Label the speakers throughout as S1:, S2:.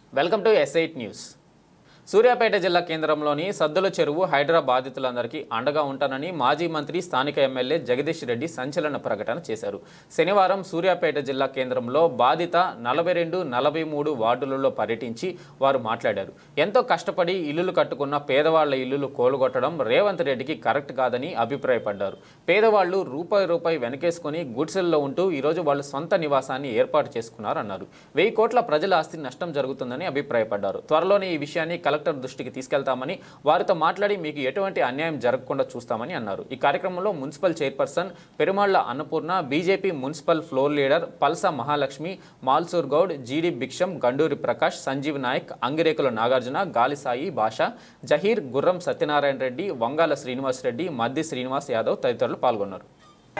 S1: Welcome to S8 news. Suryapet జిల్లా కేంద్రంలోని సద్దుల చెరువు హైడ్రా బాధితులందరికీ అండగా ఉంటానని మాజీ మంత్రి స్థానిక ఎమ్మెల్యే జగదీష్ రెడ్డి సంచలన ప్రకటన చేశారు. శనివారం సూర్యాపేట జిల్లా కేంద్రంలో బాధిత 42, 43 వార్డులలో పర్యటించి వారు మాట్లాడారు. ఎంతో కష్టపడి ఇల్లులు కట్టుకున్న పేదవాళ్ల ఇల్లులు కూలగొట్టడం రేవంత్ రెడ్డికి కరెక్ట్ కాదని అభిప్రాయపడ్డారు. పేదవాళ్లు రూపాయి వెనకేసుకుని గుడిసెల్లో ఉంటూ ఈరోజు వాళ్ళు సొంత నివాసాన్ని ఏర్పాటు చేసుకున్నారన్నారు. 1000 కోట్ల ప్రజల ఆస్తి నష్టం జరుగుతుందని అభిప్రాయపడ్డారు. త్వరలోనే ఈ విషయాన్ని కలెక్టర్ దృష్టికి తీసుకెళ్తామని, వారితో మాట్లాడి మీకు ఎటువంటి అన్యాయం జరగకుండా చూస్తామని అన్నారు. ఈ కార్యక్రమంలో municipal chairperson Perumalla Annapurna, BJP municipal floor leader Palsa Mahalakshmi, Malsoor Goud, Jeedi Bhiksham, Ganduri Prakash, Sanjeev Naik, Angirekula Nagarjuna, గాలిసాయి భాష, జహీర్, గుర్రం సత్యనారాయణ రెడ్డి, వంగాల శ్రీనివాస్ రెడ్డి, మద్ది శ్రీనివాస్ యాదవ్ తదితరులు పాల్గొన్నారు.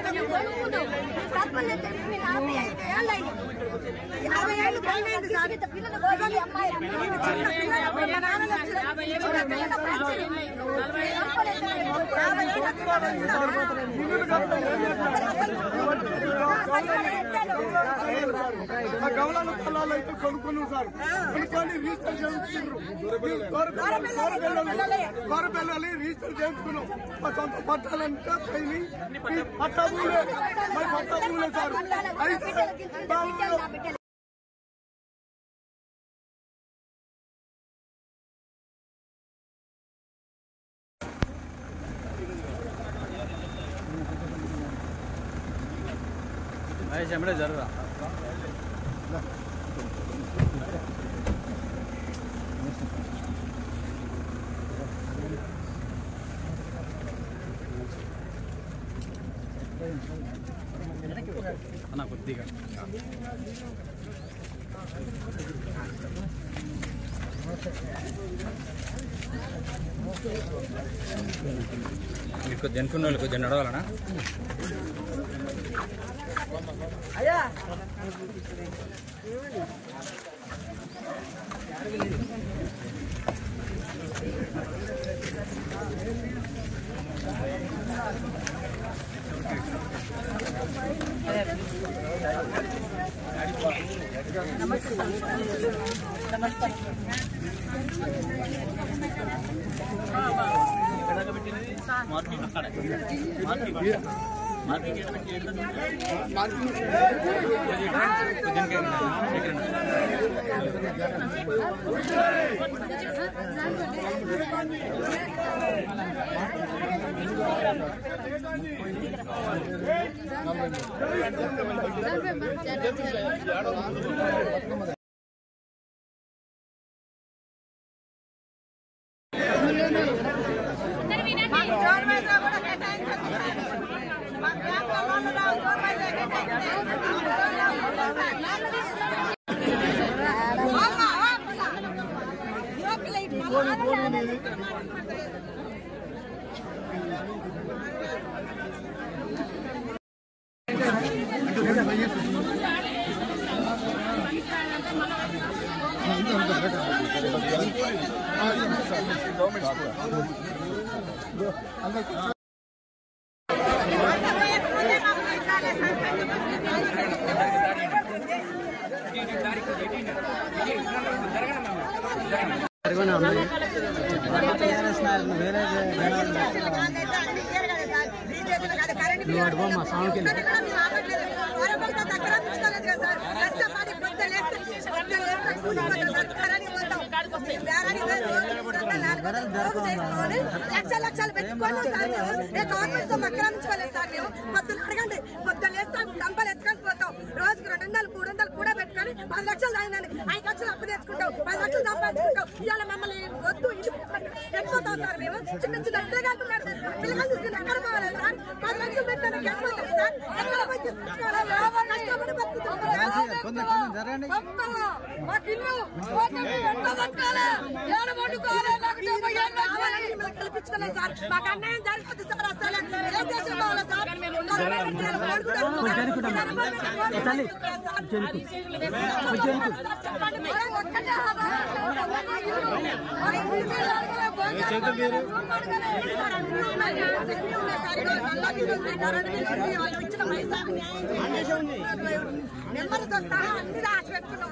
S2: గమనాల పొలాలు అయితే కొనుక్కున్నాం సార్. కొనుక్కొని రిజిస్టర్ చేయించుకున్నాం. గొర్రెపిల్లలు రిజిస్టర్ చేయించుకున్నాం. మా సొంత పట్టాలంటే పట్టా భూములే సార్. అయితే జరగరా అన్న కొద్దిగా మీకు జనుకున్న వాళ్ళు కొంచెం నడవాలనా? అయ్యా లక్షలు పెట్టుకోవాలి సార్. మేము గవర్నమెంట్ తో మక్కరామించుకోలేదు సార్. మేము పొద్దున్న అడగండి, పొద్దున్న వేస్తాం, డంపలు ఎత్తుకొని పోతాం. రోజుకి 200, 300 కూడా పెట్టుకొని 10 లక్షలు తాగినాను, 5 లక్షలు అప్పు తెచ్చుకుంటాం, 10 లక్షలు సంపాదించుకుంటాం. ఇవాళ మమ్మల్ని వద్దు వెళ్ళిపోతాం సార్. మేము చిన్న చిన్న పిల్లలు అంటున్నారు, పిల్లలు తీసుకుని ఎక్కడ పోవాలి సార్? 10 లక్షలు పెట్టాను వెళ్ళిపోతాం సార్. ఎక్కడ పోయి తీసుకొచ్చుకోవాలి? కష్టపడి బతుకుతాం. కల్పించుకున్నాం సార్. మాకు అన్యాయం జరుగుతుంది సార్. అసలు ఏ దేశం కావాలా సార్? నెంబర్తో సహా అన్ని రాసి పెట్టుకున్నాం.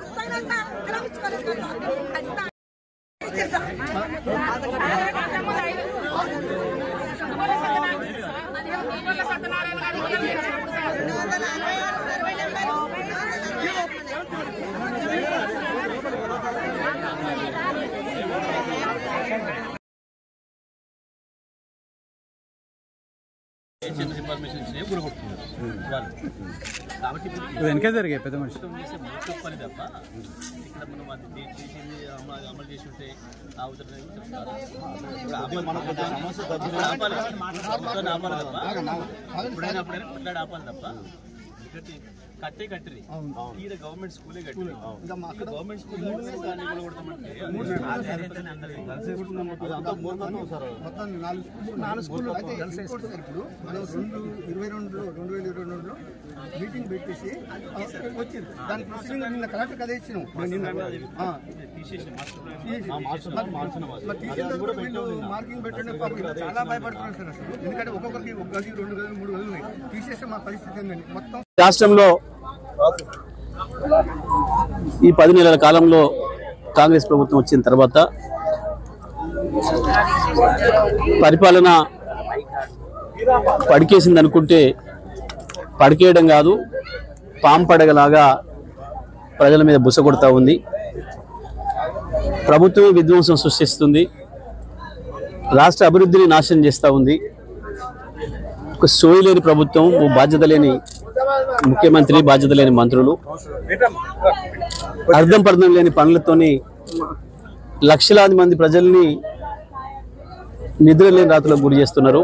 S3: వెనకే జరిగాయి పెద్ద మనిషి
S4: పని తప్ప ఇక్కడ మనం అది చేసింది అమలు చేసి ఉంటే ఎప్పుడైనా ఆపాలి తప్ప కట్టిరి ఈడ గవర్నమెంట్ స్కూలే కట్టిరి గవర్నమెంట్ స్కూల్
S5: మీటింగ్ పెట్టేసి వచ్చింది. దాని ప్రొసీడింగ్ నిన్న కలెక్టర్ కదా ఇచ్చినాం. మార్కింగ్ పెట్టండి. చాలా భయపడుతున్నారు సార్ అసలు. ఎందుకంటే ఒక్కొక్కరికి 1 గది 2 గదులు 3 గదులు ఉన్నాయి. తీసేస్తే మా పరిస్థితి ఏంటండి మొత్తం.
S4: రాష్ట్రంలో ఈ 10 నెలల కాలంలో కాంగ్రెస్ ప్రభుత్వం వచ్చిన తర్వాత పరిపాలన పడికేసింది అనుకుంటే పడికేయడం కాదు, పాంపడగలాగా ప్రజల మీద బుస కొడతా ఉంది. ప్రభుత్వమే విధ్వంసం సృష్టిస్తుంది, రాష్ట్ర అభివృద్ధిని నాశనం చేస్తూ ఉంది. ఒక సోయి లేని ప్రభుత్వం, బాధ్యత లేని ముఖ్యమంత్రి, బాధ్యత లేని మంత్రులు, అర్థం పర్థం లేని పనులతోని లక్షలాది మంది ప్రజల్ని నిద్ర లేని రాత్రులకు గురి చేస్తున్నారు.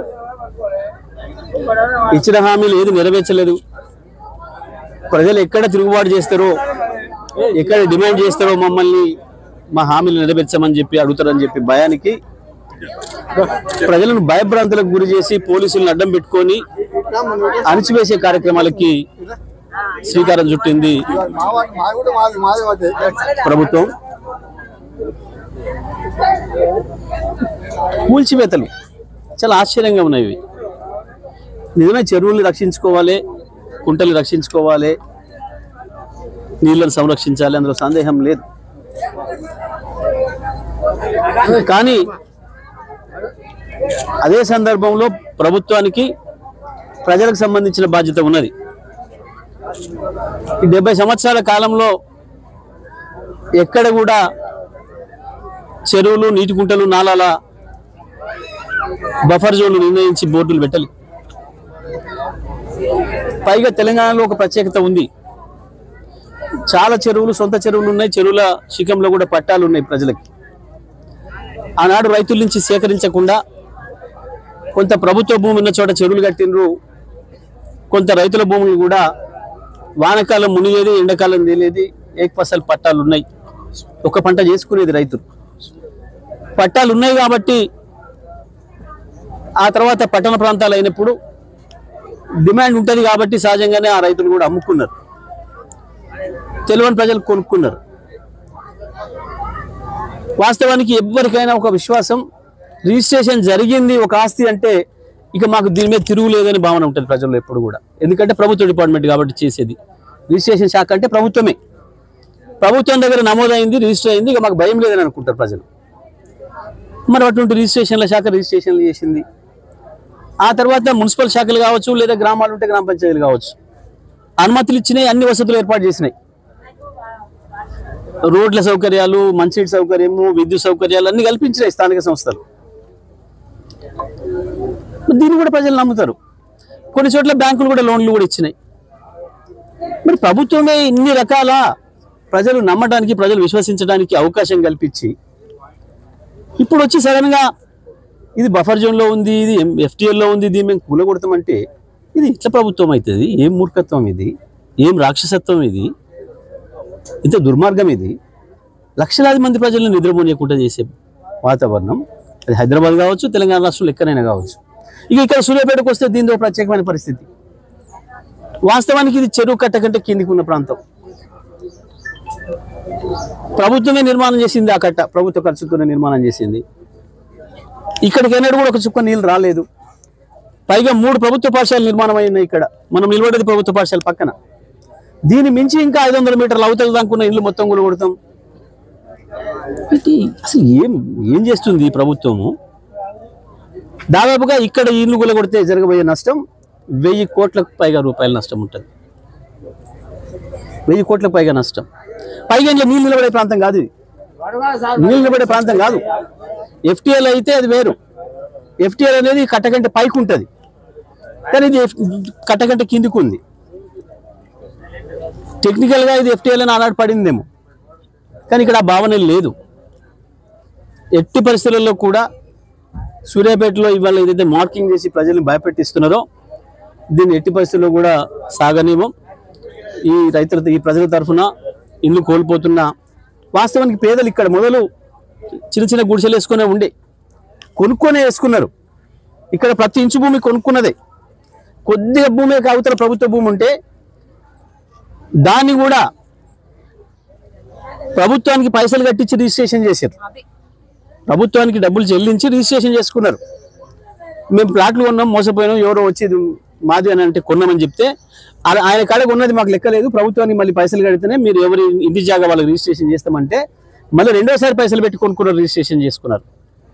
S4: ఇచ్చిన హామీలు ఏది నెరవేర్చలేదు. ప్రజలు ఎక్కడ తిరుగుబాటు చేస్తారో, ఎక్కడ డిమాండ్ చేస్తారో మమ్మల్ని మా హామీలు నెరవేర్చమని చెప్పి అడుగుతారని చెప్పి భయానికి ప్రజలను భయభ్రాంతులకు గురి చేసి పోలీసులను అడ్డం పెట్టుకొని అణిచివేసే కార్యక్రమాలకి శ్రీకారం చుట్టింది ప్రభుత్వం. కూల్చివేతలు చాలా ఆశ్చర్యంగా ఉన్నాయి. నిజమే చెరువుల్ని రక్షించుకోవాలి, కుంటలు రక్షించుకోవాలి, నీళ్లను సంరక్షించాలి, అందులో సందేహం లేదు. కానీ అదే సందర్భంలో ప్రభుత్వానికి ప్రజలకు సంబంధించిన బాధ్యత ఉన్నది. ఈ 70 సంవత్సరాల కాలంలో ఎక్కడ కూడా చెరువులు, నీటి కుంటలు, నాలాల బఫర్ జోన్లు నిర్ణయించి బోర్డులు పెట్టాలి. పైగా తెలంగాణలో ఒక ప్రత్యేకత ఉంది. చాలా చెరువులు, సొంత చెరువులు ఉన్నాయి. చెరువుల శిఖంలో కూడా పట్టాలు ఉన్నాయి ప్రజలకి. ఆనాడు రైతుల నుంచి సేకరించకుండా కొంత ప్రభుత్వ భూమి ఉన్న చోట చెరువులు కట్టినరు, కొంత రైతుల భూములు కూడా వానకాలం మునిగేది, ఎండాకాలం తేలేది, ఏకఫసల్ పట్టాలు ఉన్నాయి. ఒక పంట చేసుకునేది రైతులు. పట్టాలు ఉన్నాయి కాబట్టి ఆ తర్వాత పట్టణ ప్రాంతాలు అయినప్పుడు డిమాండ్ ఉంటుంది కాబట్టి సహజంగానే ఆ రైతులు కూడా అమ్ముకున్నారు, తెలియని ప్రజలు కొనుక్కున్నారు. వాస్తవానికి ఎవరికైనా ఒక విశ్వాసం, రిజిస్ట్రేషన్ జరిగింది ఒక ఆస్తి అంటే ఇక మాకు దీని మీద తిరుగులేదని భావన ఉంటుంది ప్రజల్లో ఎప్పుడు కూడా. ఎందుకంటే ప్రభుత్వ డిపార్ట్మెంట్ కాబట్టి చేసేది. రిజిస్ట్రేషన్ శాఖ అంటే ప్రభుత్వమే. ప్రభుత్వం దగ్గర నమోదైంది, రిజిస్టర్ అయింది, ఇక మాకు భయం లేదని అనుకుంటారు ప్రజలు. మరి అటువంటి రిజిస్ట్రేషన్ల శాఖ రిజిస్ట్రేషన్లు చేసింది. ఆ తర్వాత మున్సిపల్ శాఖలు కావచ్చు, లేదా గ్రామాలు ఉంటే గ్రామ పంచాయతీలు కావచ్చు, అనుమతులు ఇచ్చినాయి, అన్ని వసతులు ఏర్పాటు చేసినాయి. రోడ్ల సౌకర్యాలు, మంచినీటి సౌకర్యము, విద్యుత్ సౌకర్యాలు అన్ని కల్పించినాయి స్థానిక సంస్థలు. దీన్ని కూడా ప్రజలు నమ్ముతారు. కొన్ని చోట్ల బ్యాంకులు కూడా లోన్లు కూడా ఇచ్చినాయి. మరి ప్రభుత్వమే ఇన్ని రకాల ప్రజలు నమ్మడానికి, ప్రజలు విశ్వసించడానికి అవకాశం కల్పించి ఇప్పుడు వచ్చి సడన్గా ఇది బఫర్ జోన్లో ఉంది, ఇది FTLలో ఉంది, దీన్ని మేము కూలగొడతామంటే ఇది ఇట్లా ప్రభుత్వం అవుతుంది? ఏం మూర్ఖత్వం ఇది, ఏం రాక్షసత్వం ఇది, ఇంత దుర్మార్గం ఇది. లక్షలాది మంది ప్రజలను నిద్రపోనీయకుండా చేసే వాతావరణం. అది హైదరాబాద్ కావచ్చు, తెలంగాణ రాష్ట్రంలో ఎక్కడైనా కావచ్చు. ఇక ఇక్కడ సూర్యాపేటకు వస్తే దీనితో ప్రత్యేకమైన పరిస్థితి. వాస్తవానికి ఇది చెరువు కట్ట కంటే కిందికి ఉన్న ప్రాంతం. ప్రభుత్వమే నిర్మాణం చేసింది. ఆ కట్ట ప్రభుత్వ ఖర్చుతోనే నిర్మాణం చేసింది. ఇక్కడికైనా కూడా ఒక చుక్క నీళ్ళు రాలేదు. పైగా 3 ప్రభుత్వ పాఠశాలలు నిర్మాణం అయినాయి ఇక్కడ. మనం నిలబడేది ప్రభుత్వ పాఠశాల పక్కన. దీన్ని మించి ఇంకా 500 మీటర్ల అవతల దాకున్న ఇల్లు మొత్తం కూడా కొడతాం. అసలు ఏం చేస్తుంది ఈ ప్రభుత్వము? దాదాపుగా ఇక్కడ ఇల్లు కూడా కొడితే జరగబోయే నష్టం 1000 కోట్లకు పైగా రూపాయల నష్టం ఉంటుంది. 1000 కోట్లకు పైగా నష్టం. పైగా ఇంట్లో నీళ్ళు నిలబడే ప్రాంతం కాదు ఇది. నీళ్ళు నిలబడే ప్రాంతం కాదు. FTL అయితే అది వేరు. FTL అనేది కట్టగంట పైకి ఉంటుంది, కానీ ఇది కట్టగంట కిందికి ఉంది. టెక్నికల్గా ఇది FTL అని ఆనాడు పడిందేమో, కానీ ఇక్కడ ఆ భావన లేదు. ఎట్టి పరిస్థితుల్లో కూడా సూర్యాపేటలో ఇవాళ ఏదైతే మార్కింగ్ చేసి ప్రజల్ని భయపెట్టిస్తున్నారో దీన్ని ఎట్టి పరిస్థితుల్లో కూడా సాగనివ్వం. ఈ ప్రజల తరఫున ఇల్లు కోల్పోతున్న వాస్తవానికి పేదలు ఇక్కడ మొదలు చిన్న చిన్న గుడిసెలు వేసుకునే ఉండే, కొనుక్కొనే వేసుకున్నారు. ఇక్కడ ప్రతి ఇంచు భూమి కొనుక్కున్నదే. కొద్దిగా భూమి అవతల ప్రభుత్వ భూమి ఉంటే దాన్ని కూడా ప్రభుత్వానికి పైసలు కట్టించి రిజిస్ట్రేషన్ చేశారు. ప్రభుత్వానికి డబ్బులు చెల్లించి రిజిస్ట్రేషన్ చేసుకున్నారు. మేము ప్లాట్లు కొన్నాం, మోసపోయినాం, ఎవరో వచ్చి మాది అని అంటే కొన్నామని చెప్తే ఆయన కాడకు ఉన్నది మాకు లెక్కలేదు, ప్రభుత్వానికి మళ్ళీ పైసలు కడితేనే మీరు ఎవరి ఇంటి జాగా వాళ్ళకి రిజిస్ట్రేషన్ చేస్తామంటే మళ్ళీ రెండోసారి పైసలు పెట్టి కొనుక్కున్నారు, రిజిస్ట్రేషన్ చేసుకున్నారు.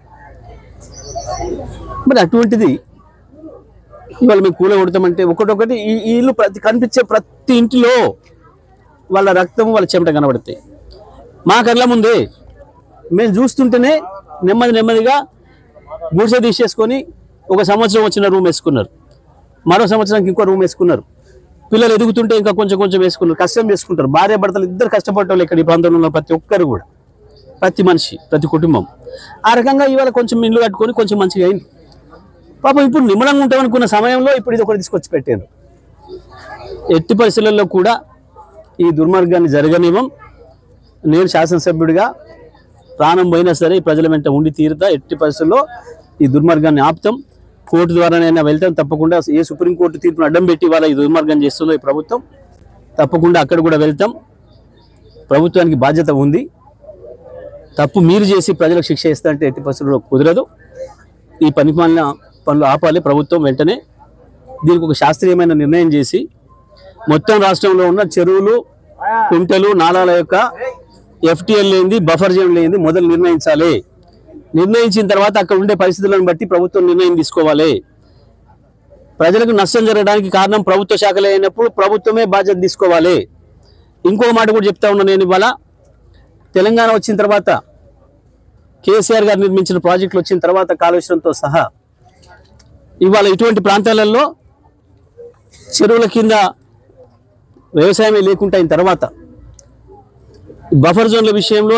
S4: మరి అటువంటిది ఇవాళ మేము కూల కొడతామంటే ఒకటొకటి ఈ ఇల్లు కనిపించే ప్రతి ఇంటిలో వాళ్ళ రక్తం వాళ్ళ చెమట కనబడతాయి. మా కళ్ళ ముందే మేము చూస్తుంటేనే నెమ్మదిగా గుడిసె తీసేసుకొని 1 సంవత్సరం వచ్చిన రూమ్ వేసుకున్నారు, మరో సంవత్సరానికి ఇంకో రూమ్ వేసుకున్నారు. పిల్లలు ఎదుగుతుంటే ఇంకా కొంచెం వేసుకున్నారు, కష్టం చేసుకుంటారు. భార్య భర్తలు ఇద్దరు కష్టపడటం ఇక్కడ ఈ ప్రాంతంలో ఉన్న ప్రతి ఒక్కరు కూడా, ప్రతి మనిషి, ప్రతి కుటుంబం ఆ రకంగా ఇవాళ కొంచెం ఇల్లు కట్టుకొని కొంచెం మంచిగా అయింది. పాపం ఇప్పుడు నిమ్మలంగా ఉంటామనుకున్న సమయంలో ఇప్పుడు ఇది ఒకటి తీసుకొచ్చి పెట్టారు. ఎట్టి పరిస్థితుల్లో కూడా ఈ దుర్మార్గాన్ని జరగనివ్వం. నేను శాసనసభ్యుడిగా ప్రాణం పోయినా సరే ఈ ప్రజల వెంట ఉండి తీరుతా. ఎట్టి పరిస్థితుల్లో ఈ దుర్మార్గాన్ని ఆపుతాం. కోర్టు ద్వారానైనా వెళ్తాం తప్పకుండా. ఏ సుప్రీంకోర్టు తీర్పును అడ్డం పెట్టి వాళ్ళ ఈ దుర్మార్గం చేస్తుందో ఈ ప్రభుత్వం, తప్పకుండా అక్కడ కూడా వెళ్తాం. ప్రభుత్వానికి బాధ్యత ఉంది. తప్పు మీరు చేసి ప్రజలకు శిక్ష ఇస్తా అంటే ఎట్టి పరిస్థితుల్లో కుదరదు. ఈ పనులు ఆపాలి ప్రభుత్వం వెంటనే. దీనికి ఒక శాస్త్రీయమైన నిర్ణయం చేసి మొత్తం రాష్ట్రంలో ఉన్న చెరువులు, కుంటలు, నాలాల యొక్క FTL లేనిది, బఫర్ జోన్ లేనిది మొదలు నిర్ణయించాలి. నిర్ణయించిన తర్వాత అక్కడ ఉండే పరిస్థితులను బట్టి ప్రభుత్వం నిర్ణయం తీసుకోవాలి. ప్రజలకు నష్టం జరగడానికి కారణం ప్రభుత్వ శాఖలే అయినప్పుడు ప్రభుత్వమే బాధ్యత తీసుకోవాలి. ఇంకో మాట కూడా చెప్తా ఉన్నా నేను, ఇవాళ తెలంగాణ వచ్చిన తర్వాత కేసీఆర్ గారు నిర్మించిన ప్రాజెక్టులు వచ్చిన తర్వాత కాళేశ్వరంతో సహా ఇవాళ ఇటువంటి ప్రాంతాలలో చెరువుల కింద వ్యవసాయమే లేకుండా అయిన తర్వాత బఫర్ జోన్ల విషయంలో